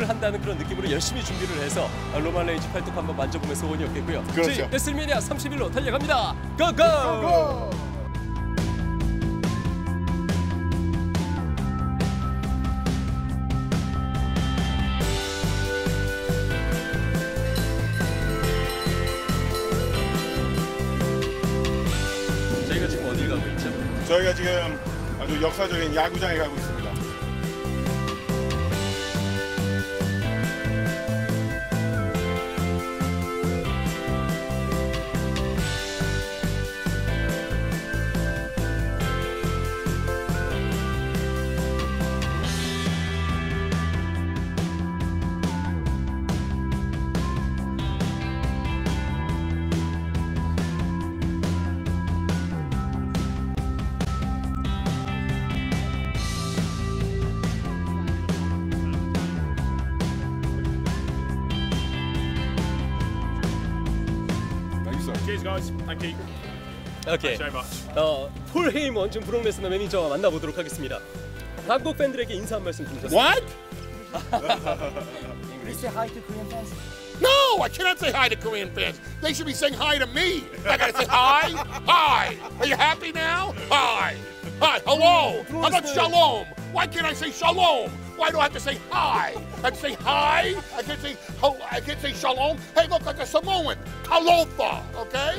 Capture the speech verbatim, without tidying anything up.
승부를 한다는 그런 느낌으로 열심히 준비를 해서 로만 레인지 팔뚝 한번 만져보면 소원이 없겠고요. 그렇죠. 저희 레슬매니아 삼십 일로 달려갑니다. 고고! 고고! 저희가 지금 어딜 가고 있죠? 저희가 지금 아주 역사적인 야구장에 가고 있습니다. Cheers, guys. Thank you. 오케이. Thanks very much. 어, 폴 헤이먼 지금 브록 레스너 매니저와 만나보도록 하겠습니다. 한국 팬들에게 인사 한 말씀 좀 주세요. What? Can you say hi to Korean fans? No, I cannot say hi to Korean fans. They should be saying hi to me. I gotta say hi. Hi. Are you happy now? Hi. Hi. Hello. How about shalom? Why can't I say shalom? Why do I have to say hi? I have to say hi. I can't say hello. I can't say shalom. Hey, look like a Samoan. Alofa. Okay.